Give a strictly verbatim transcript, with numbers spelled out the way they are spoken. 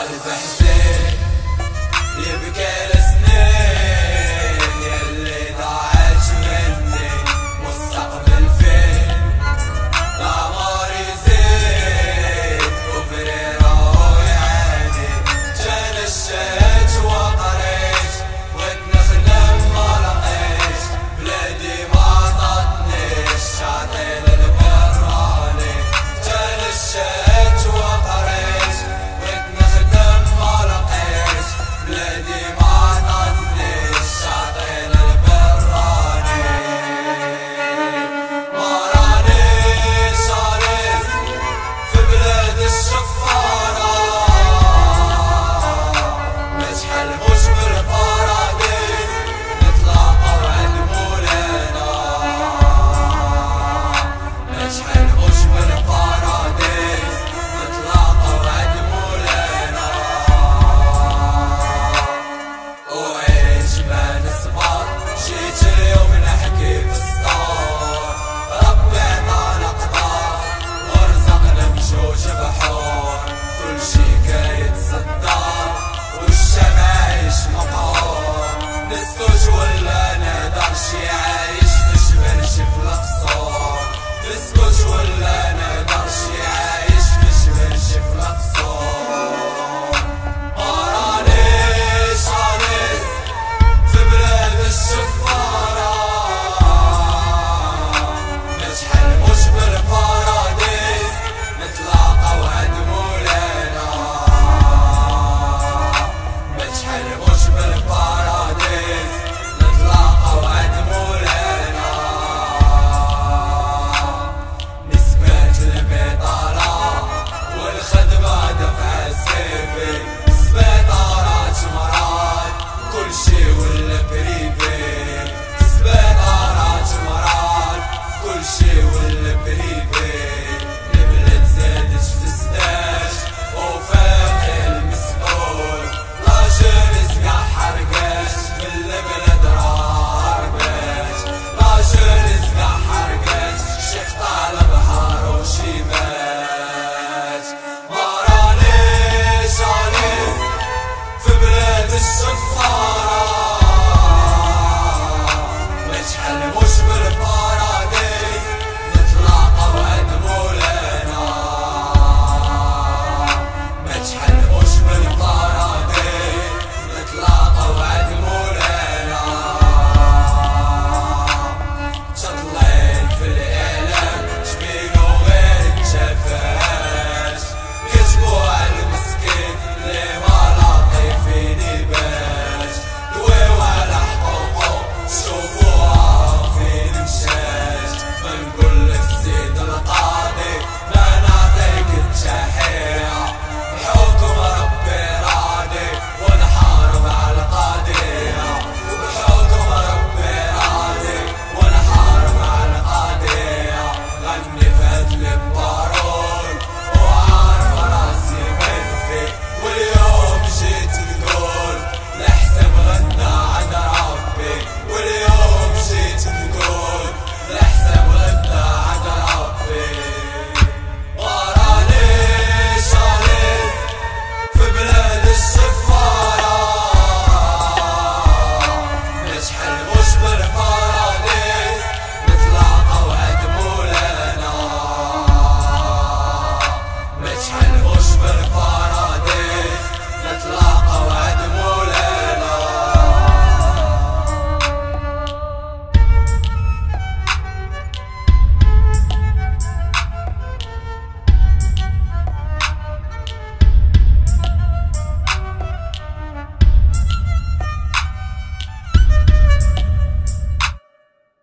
قلب حزين يبكي لسنين يلي ضاعت مني مستقبل فين العمر يزيد كفري راهو يعاني جان الشهد وقريت ونخدم ما لقيت بلادي ما عطتنيش عطيل البراني جان الشهد وقريت ونخدم ما لقيت بلادي ما عطتنيش عطيل البراني ما رانيش عارف في بلاد الشفارة ما تحلموش بالباراديس نتلاقاو عند مولانا ما تحلموش بالباراديس نتلاقاو عند مولانا وعيش ما نصبر جيت اليوم نحكي في السطور ربي عطانا قدر ورزقنا بجوج بحور كلشي كيتصدر والشمعيش مقهور نسكت ولا نقدر شي عايش في شبرش في القصور نسكت ولا نقدر شي عايش في شبرش في القصور ما رانيش عارف في بلاد الشفارة ما تحلموش بالباراديس نتلاقاو عند مولانا ما تحلموش بالباراديس نتلاقاو عند مولانا نسبة البطالة والخدمة دفع السيفي سبيطارات مرض كلشي ولا بريفي سبيطارات مرض كلشي ولا بريفي